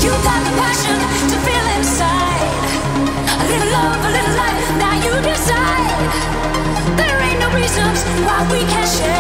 You got the passion to feel inside. A little love, a little life. Now you decide. There ain't no reasons why we can't share.